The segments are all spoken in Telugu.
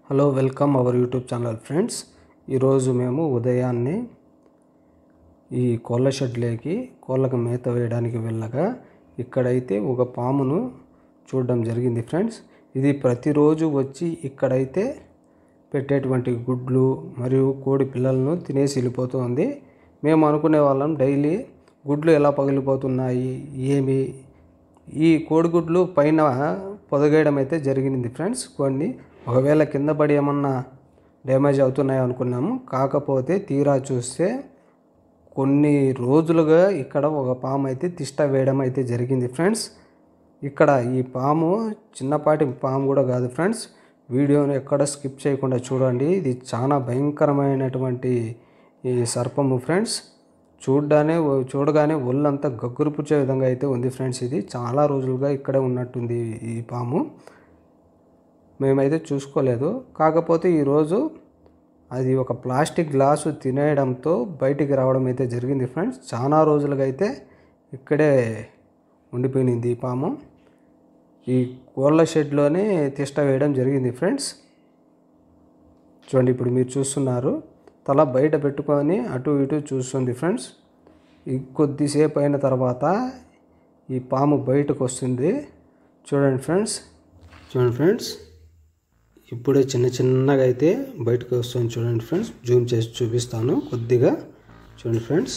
Hello welcome our YouTube channel friends. ఈరోజు మేము ఉదయాన్నే ఈ కోళ్ళ షెడ్లోకి కోళ్ళకు మేత వేయడానికి వెళ్ళగా ఇక్కడైతే ఒక పామును చూడడం జరిగింది ఫ్రెండ్స్. ఇది ప్రతిరోజు వచ్చి ఇక్కడైతే పెట్టేటువంటి గుడ్లు మరియు కోడి పిల్లలను తినేసి వెళ్ళిపోతుంది. మేము అనుకునే వాళ్ళం డైలీ గుడ్లు ఎలా పగిలిపోతున్నాయి ఏమి, ఈ కోడిగుడ్లు పైన పొదగేయడం అయితే జరిగింది ఫ్రెండ్స్. కొన్ని ఒకవేళ కింద పడి ఏమన్నా డ్యామేజ్ అవుతున్నాయి అనుకున్నాము. కాకపోతే తీరా చూస్తే కొన్ని రోజులుగా ఇక్కడ ఒక పాము అయితే తిష్ట వేయడం అయితే జరిగింది ఫ్రెండ్స్. ఇక్కడ ఈ పాము చిన్నపాటి పాము కూడా కాదు ఫ్రెండ్స్. వీడియోని ఎక్కడ స్కిప్ చేయకుండా చూడండి. ఇది చాలా భయంకరమైనటువంటి ఈ సర్పము ఫ్రెండ్స్. చూడగానే ఒళ్ళంతా గగ్గురు పుచ్చే విధంగా అయితే ఉంది ఫ్రెండ్స్. ఇది చాలా రోజులుగా ఇక్కడే ఉన్నట్టుంది ఈ పాము. మేమైతే చూసుకోలేదు. కాకపోతే ఈరోజు అది ఒక ప్లాస్టిక్ గ్లాసు తినేయడంతో బయటికి రావడం అయితే జరిగింది ఫ్రెండ్స్. చాలా రోజులుగా అయితే ఇక్కడే ఉండిపోయింది ఈ పాము. ఈ కోళ్ళ షెడ్లోనే తిష్ట వేయడం జరిగింది ఫ్రెండ్స్. చూడండి, ఇప్పుడు మీరు చూస్తున్నారు. తల బయట పెట్టుకొని అటు ఇటు చూస్తుంది ఫ్రెండ్స్. కొద్దిసేపు అయిన తర్వాత ఈ పాము బయటకు వస్తుంది. చూడండి ఫ్రెండ్స్, ఇప్పుడే చిన్నగా అయితే బయటకు వస్తుంది. చూడండి ఫ్రెండ్స్, జూమ్ చేసి చూపిస్తాను కొద్దిగా. చూడండి ఫ్రెండ్స్,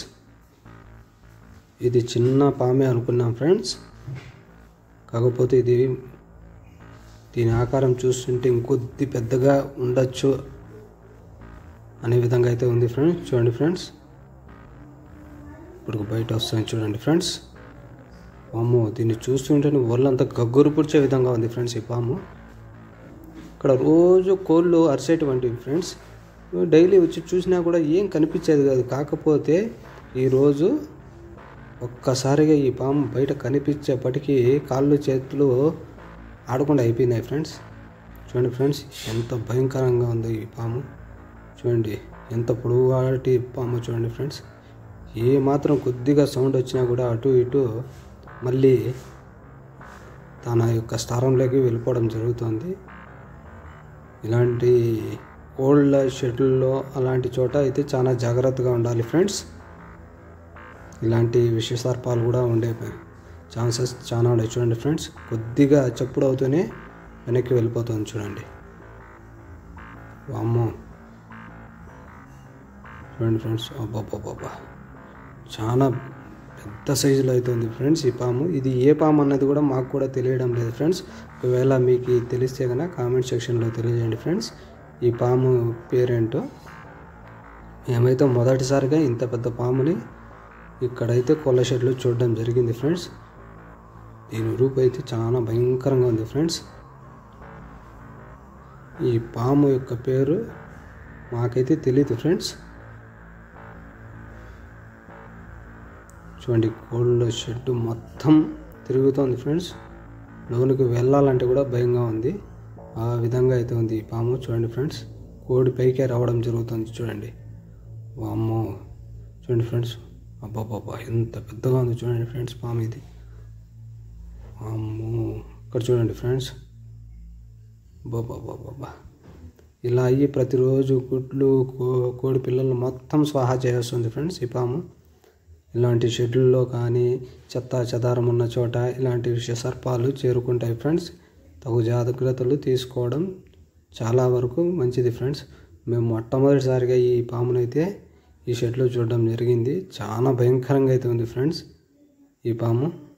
ఇది చిన్న పామే అనుకున్నాం ఫ్రెండ్స్. కాకపోతే దీని ఆకారం చూస్తుంటే ఇంకొద్ది పెద్దగా ఉండొచ్చు అనే విధంగా అయితే ఉంది ఫ్రెండ్స్. చూడండి ఫ్రెండ్స్, ఇప్పుడు బయట వస్తుంది. చూడండి ఫ్రెండ్స్, పాము దీన్ని చూస్తుంటే ఒళ్ళంతా గగ్గురు పుడిచే విధంగా ఉంది ఫ్రెండ్స్ ఈ పాము. ఇక్కడ రోజు కోళ్ళు అరిసేటువంటివి ఫ్రెండ్స్. డైలీ వచ్చి చూసినా కూడా ఏం కనిపించేది కాదు. కాకపోతే ఈరోజు ఒక్కసారిగా ఈ పాము బయట కనిపించేపటికి కాళ్ళు చేతులు ఆడకుండా అయిపోయినాయి ఫ్రెండ్స్. చూడండి ఫ్రెండ్స్, ఎంత భయంకరంగా ఉందో ఈ పాము. చూడండి ఎంత పొడవాటి పాము. చూడండి ఫ్రెండ్స్, ఏ మాత్రం కొద్దిగా సౌండ్ వచ్చినా కూడా అటు ఇటు మళ్ళీ తన యొక్క స్థానంలోకి వెళ్ళిపోవడం జరుగుతుంది. ఇలాంటి కోళ్ళ షెడ్లలో అలాంటి చోట అయితే చాలా జాగ్రత్తగా ఉండాలి ఫ్రెండ్స్. ఇలాంటి విష సర్పాలు కూడా ఉండే ఛాన్సెస్ చాలా ఉన్నాయి. చూడండి ఫ్రెండ్స్, కొద్దిగా చప్పుడు అవుతూనే వెనక్కి వెళ్ళిపోతుంది. చూడండి, వామ్మో. చూడండి ఫ్రెండ్స్, అబ్బాబ్బాబ్బా, చాలా పెద్ద సైజులో అవుతుంది ఫ్రెండ్స్ ఈ పాము. ఇది ఏ పాము అన్నది కూడా మాకు కూడా తెలియడం లేదు ఫ్రెండ్స్. ఒకవేళ మీకు తెలిస్తే కనుక కామెంట్ సెక్షన్లో తెలియజేయండి ఫ్రెండ్స్ ఈ పాము పేరేంటో. మేమైతే మొదటిసారిగా ఇంత పెద్ద పాముని ఇక్కడైతే కోళ్ళ షెడ్లో చూడడం జరిగింది ఫ్రెండ్స్. దీని రూపు అయితే చాలా భయంకరంగా ఉంది ఫ్రెండ్స్. ఈ పాము యొక్క పేరు మాకైతే తెలియదు ఫ్రెండ్స్. చూడండి, కోళ్ళ షెడ్ మొత్తం తిరుగుతోంది ఫ్రెండ్స్. లోనికి వెళ్ళాలంటే కూడా భయంగా ఉంది. ఆ విధంగా అయితే ఉంది ఈ పాము. చూడండి ఫ్రెండ్స్, కోడి పైకే రావడం జరుగుతుంది. చూడండి, వామ్మో. చూడండి ఫ్రెండ్స్, అబ్బాబ్బాబ్బా, ఎంత పెద్దగా ఉంది చూడండి ఫ్రెండ్స్ పాము ఇది. వామ్మో, ఇక్కడ చూడండి ఫ్రెండ్స్, బాబాబాబా. ఇలా అయ్యి ప్రతిరోజు గుడ్లు కోడి పిల్లలు మొత్తం స్వాహా చేస్తుంది ఫ్రెండ్స్ ఈ పాము. ఇలాంటి షెడ్యూల్లో కానీ చెత్త చెదారం ఉన్న చోట ఇలాంటి విష సర్పాలు చేరుకుంటాయి ఫ్రెండ్స్. తగు జాగ్రత్తలు తీసుకోవడం చాలా వరకు మంచిది ఫ్రెండ్స్. మేము మొట్టమొదటిసారిగా ఈ పామునైతే ఈ షెడ్లో చూడడం జరిగింది. చాలా భయంకరంగా అయితే ఉంది ఫ్రెండ్స్ ఈ పాము.